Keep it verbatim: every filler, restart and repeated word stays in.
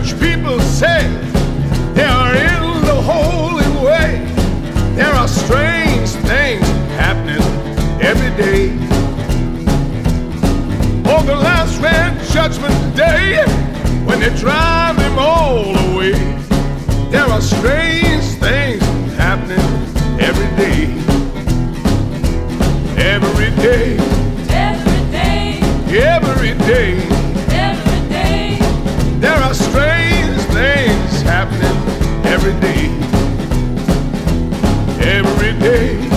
church people say they are in the holy way. There are strange things happening every day. On the last grand judgment day, when they drive him all away, there are strange things happening every day. Every day. Every day. Every day. Every day. There are strange things happening every day. Every day.